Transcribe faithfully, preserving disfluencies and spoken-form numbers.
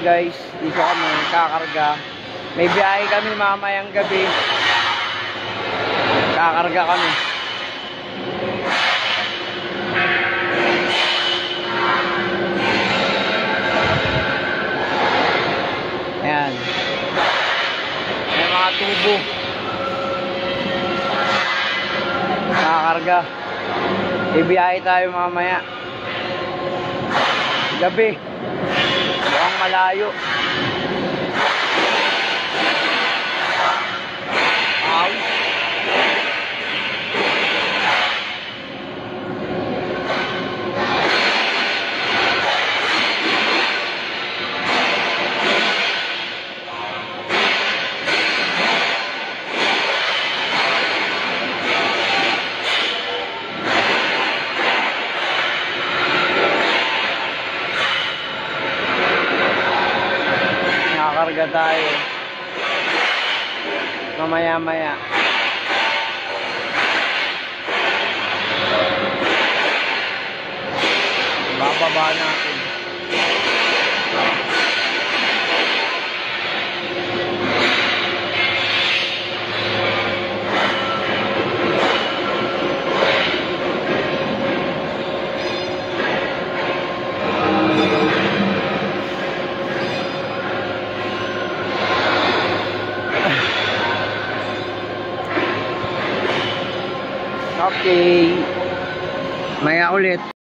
guys. Dito kami kakarga. May biyahe kami mamayang gabi. Kakarga kami. Ayan. May mga tubo. Kakarga. Ibiyahe tayo mamaya. Gabi. Mukhang malayo. Ow. Nakakarga tayo mamaya maya. Bababa natin. Okay. Maya ulit.